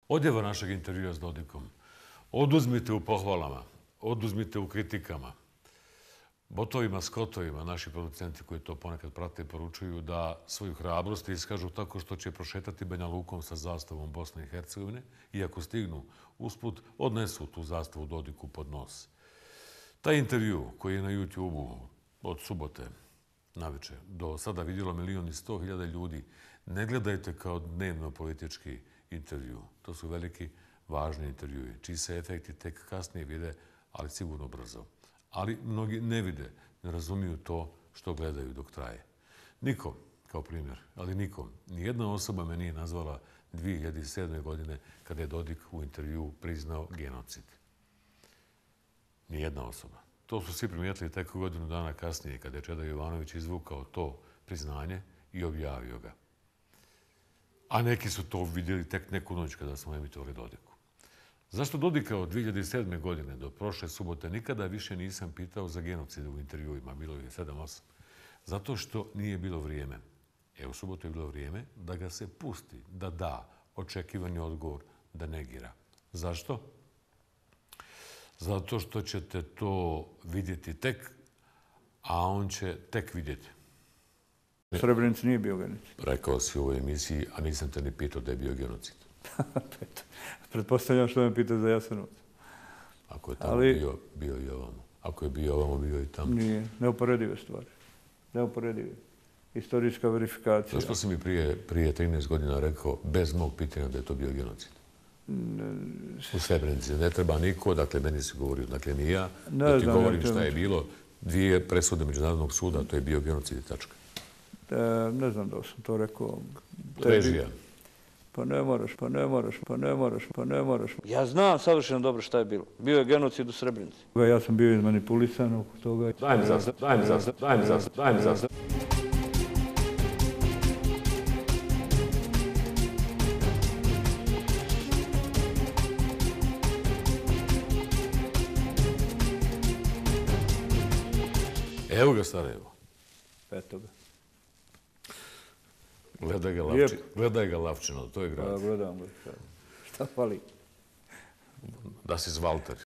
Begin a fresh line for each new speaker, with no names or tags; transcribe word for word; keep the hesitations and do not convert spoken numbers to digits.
odjeva našeg intervjua s Dodikom. Oduzmite u pohvalama, oduzmite u kritikama. Botovima, skotovima, naši producenti koji to ponekad prate poručuju da svoju hrabrost iskažu tako što će prošetati Banja Lukom sa zastavom Bosne i Hercegovine i ako stignu usput, odnesu tu zastavu Dodiku pod nos. Taj intervju koji je na YouTube-u od subote naveče do sada vidjelo milion i sto hiljada ljudi, ne gledajte kao dnevno politički intervju. To su veliki, važni intervjui, čiji se efekti tek kasnije vide, ali sigurno brzo. Ali mnogi ne vide, ne razumiju to što gledaju dok traje. Niko, kao primjer, ali nikom, nijedna osoba me nije nazvala dvije hiljade sedme. godine kada je Dodik u intervju priznao genocid. Nijedna osoba. To su svi primijetili tek godinu dana kasnije kada je Čeda Jovanović izvukao to priznanje i objavio ga. A neki su to vidjeli tek neku noć kada smo emitovali Dodiku. Zašto Dodika od dvije hiljade sedme. godine do prošle subote nikada više nisam pitao za genocid u intervjuima, bilo je sedam osam. Zato što nije bilo vrijeme. E, u subotu je bilo vrijeme da ga se pusti, da da očekivani odgovor, da negira. Zašto? Zato što ćete to vidjeti tek, a on će tek vidjeti.
Srebrenica nije bio genocid.
Rekao si u ovoj emisiji, a nisam te ni pitao da je bio genocid.
Pretpostavljam što me pita za Jasenovac.
Ako je tamo bio, bio i ovamo. Ako je bio ovamo, bio i tamo.
Nije. Neuporedive stvari. Neuporedive. Istorijska verifikacija.
Zašto si mi prije, prije trinaest godina rekao, bez mog pitanja, da je to bio genocid? U Srebrenici ne treba niko, dakle, meni si govorio, dakle, ni ja, da ti govorim šta je bilo. Dvije presude Međunarodnog suda, to je bio genocid i tačka.
Ne znam da sam to rekao.
Režija.
Pa ne moraš, pa ne moraš, pa ne moraš, pa ne moraš.
Ja znam savršeno dobro šta je bilo. Bio je genocid u Srebrenici.
Ja sam bio izmanipulisan oko toga.
Daj mi zastav, daj mi zastav, daj mi zastav, daj mi zastav. Evo ga Sarajevo.
Petoga.
Gledaj ga, Lavči, gledaj ga Lavčino, to je grad.
Da, gledam ga. Šta fali?
Da si Valter.